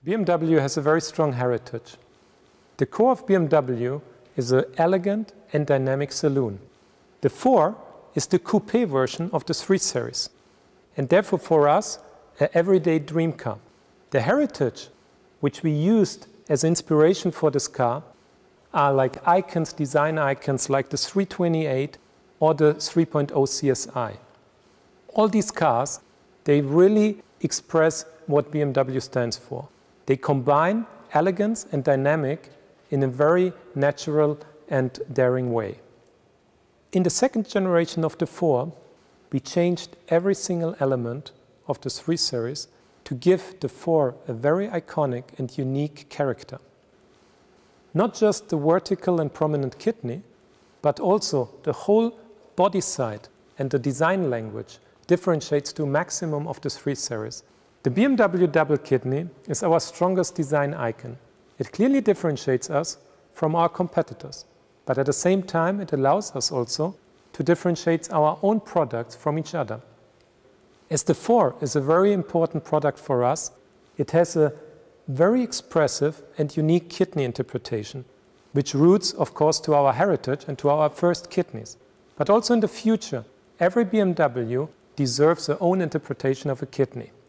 BMW has a very strong heritage. The core of BMW is an elegant and dynamic saloon. The 4 is the coupé version of the 3 Series, and therefore for us, an everyday dream car. The heritage, which we used as inspiration for this car, are like icons, design icons like the 328 or the 3.0 CSI. All these cars, they really express what BMW stands for. They combine elegance and dynamic in a very natural and daring way. In the second generation of the 4, we changed every single element of the 3 Series to give the 4 a very iconic and unique character. Not just the vertical and prominent kidney, but also the whole body side and the design language differentiates to a maximum of the 3 Series. The BMW double kidney is our strongest design icon. It clearly differentiates us from our competitors, but at the same time it allows us also to differentiate our own products from each other. As the 4 is a very important product for us, it has a very expressive and unique kidney interpretation, which roots, of course, to our heritage and to our first kidneys. But also in the future, every BMW deserves their own interpretation of a kidney.